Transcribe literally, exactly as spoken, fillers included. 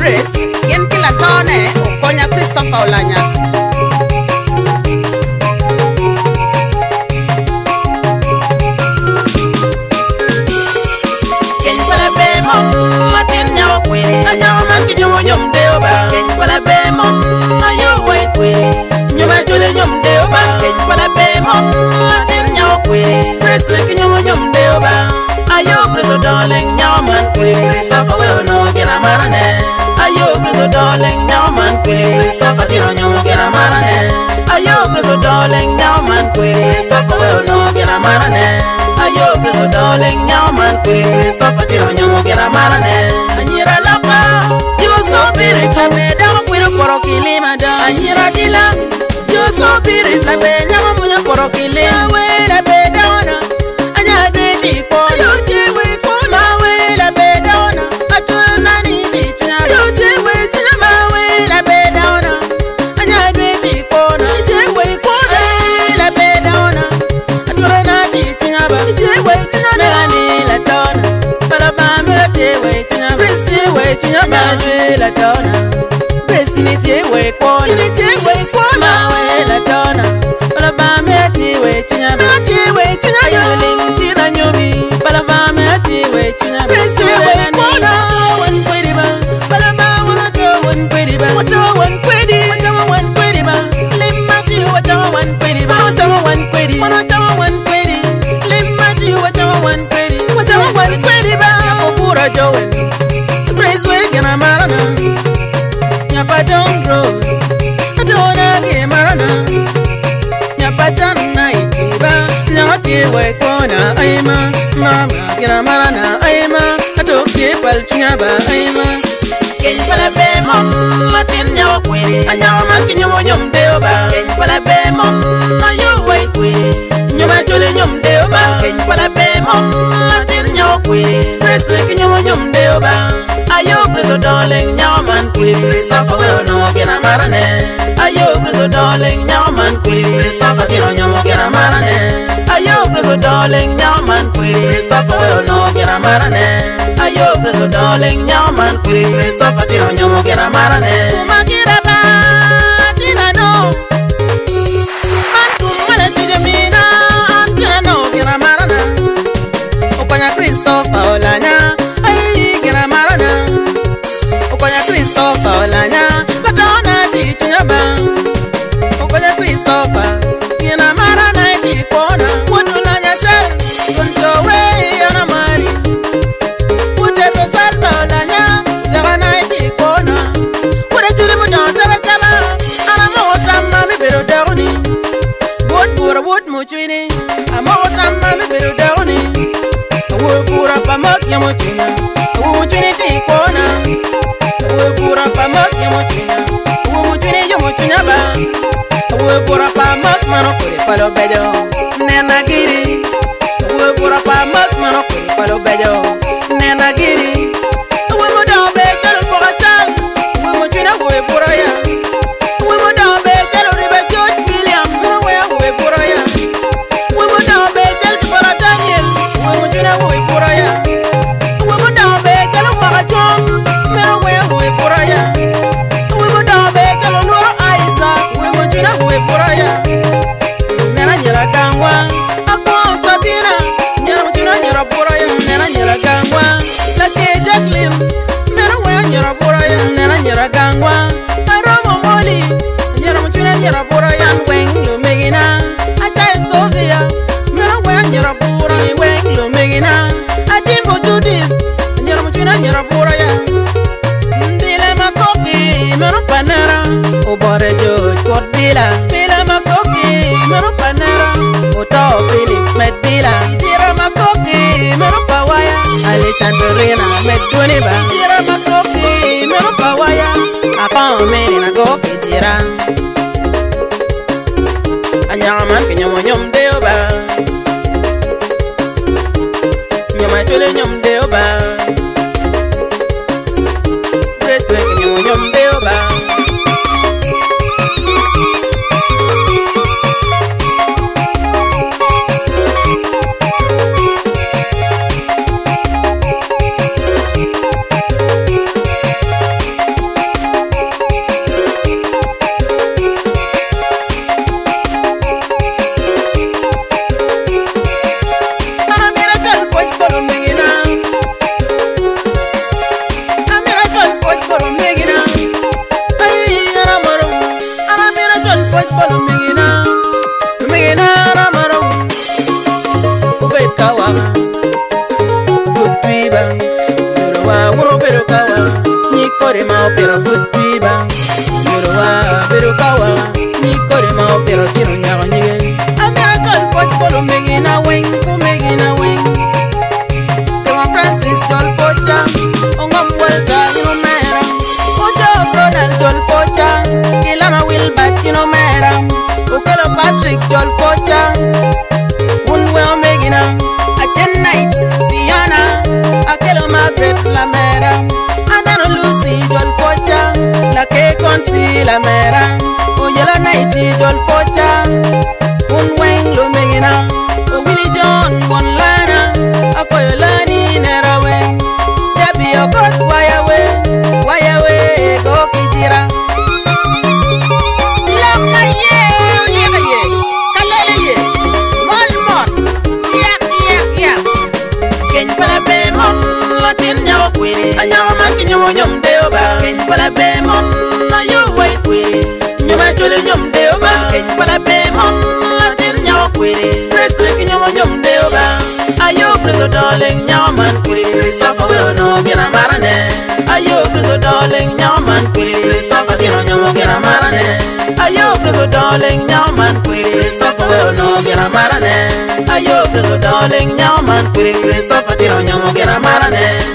Grace yen kila tone okonya Christopher Olanya. Ken pala be mom matin nyaw kwe anyaw man ki nyom nyom deoba. Ken pala be mom na yo we kwe nyoma jole nyom deoba. Ken pala be mom matin nyaw kwe Grace ki nyom nyom deoba. Ayo Grace darling nyaw man kwe Christopher we no gena marane. Ayo Grace darling nyaw man kwe Christopher tino nyom gena marane. Ayo Grace darling nyaw man kwe Christopher we no gena marane. Ayo Grace darling nyaw man kwe Christopher tino nyom gena marane. Anyira lapa you so beautiful me down with a poro kilima da. Anyira dila you so beautiful me nyaw munya poro kilima we la be down. Anya dreji ko yo je we ko ma we la be down. Atuna ni ti tuna yo je we tuna ma we la be down. Anya dreji ko na je we ko la be down. Atuna na ti tuna ba je we tuna na ni la down. Para ma me je we tuna Grace we tuna ba la down. Grace ni je we ko ni je we ko ma we la down. Para ma me je we tuna ba je we tuna yo ling tina nyomi. Para ma me je we tuna Grace we ko na one pretty ba. Para ma wanna go one pretty ba. What you one pretty? What you one pretty ba? Live my you what you one pretty ba. What you one pretty? What you one pretty? Live my you what you one pretty? What you one pretty ba? Pura Joel Grace we gonna marana. Nyapa don't grow Adona ge marana. Nyapa janna itiba Nyati we kona aima. Mama gonna marana aima. Atoke pal chunyaba aima. Ken pala be mom matin nyaw kwe anyaw man ki nyom nyom deoba. Ken pala be mom na yo we kwe nyoma jole nyom deoba. Ken pala be mom matin nyaw kwe Grace ki nyom nyom deoba. Ayo Grace darling nyaw man kwe Christopher we no gena marane. Ayo Grace darling nyaw man kwe Christopher tino nyom gena marane. Ayo Grace darling nyaw man kwe Christopher we no gena marane. Ayo Grace darling nyaw man kwe Christopher tino nyom gena marane. Kumakira ba tina no man kumala tujamina tina no gena marana. Okonya Christopher Olanya ai gena marana. Okonya Christopher Olanya latona ti chunyaba. Okonya Christopher gena marana ti kona. Wotulanya chal kunto we ana mari. Wote Rosalba Olanya utawana ti kona. Wote chule mudan taba taba ana mota mami bero dawni. Wot pura wot muchwini amota mami bero dawni. Wo pura pamak yamochina. Wo muchwini ti kona. Wo pura pamak yamochina. Wo muchwini yamochina ba. Wo pura pamak mano kuri palo bejo nena giri. Wo pura pamak mano kuri palo bejo nena giri. Wo mudan be chalo poka chal. Wo muchwina wo pura ya. Wo mudan be chalo riba George William. Wo wo pura ya. Wo mudan be chalo para Daniel. Wo muchwina wo pura ya. Wo mudan be chalo poka John. Wo wo pura ya. Wo mudan be chalo Nora Isa. Wo muchwina wo pura ya. Nena nyera gangwa akwa Sabina. Nyera muchwina nyera pura ya. Nena nyera gangwa Lake Jacqueline. Nena we nyera pura ya. Nena nyera gangwa Aromo Moli. Nyera muchwina nyera pura ya. Weng lo megina acha Escovia. Nena we nyera pura ya. Weng lo megina Adimbo Judith. Nyera muchwina nyera pura ya. Mbile makoki meno panera. Obore George Cordila. Mbile makoki meno panera. Oto Felix Medila. Tira makoki meno pawaya. Alexandrina Meduniba. Tira makoki meno pawaya. Akon meri na goki tira. Anyaman ke nyomo nyom deoba. Nyoma chole nyom deoba. Grace we ke nyomo nyom deoba. kore ma opero futbiba yoro wa beru kawa ni kore ma opero tino nyago nyige ami akol foj polo megina wing ku megina wing Kema Francis Jol Pocha ongom welga ino mera Ojo Ronald Jol Pocha Kilama Wilbert ino mera Ukelo Patrick Jol Pocha Unwe omegina Achen Night Fiona Akelo Margaret Lamera Anano Lucy Jol Pocha La ke konsi Lamera Oyela Night Jol Pocha Unwe lo megina O Willie John Bonlana Afoyolani Nerawe Debi Okot Wayawe Wayawe Go Kijira Lamna ye Yega ye Kalele ye Molmon Yak yak yak Ken pala be mon Latin nyawa kwiri Anyawa manki nyomo nyom deoba Ken pala be mon Na yo way kwiri Nyoma chole nyom deoba Ken pala be mon Latin nyawa kwiri Preswe ki nyomo nyom deoba Ayo preso darling nyawa man kwiri Christopher we ono gena marane Ayo preso darling nyawa man kwiri Christopher tino nyomo gena marane Ayo preso darling nyawa man kwiri Christopher we ono gena marane Ayo preso darling nyawa man kwiri Christopher tino nyomo gena marane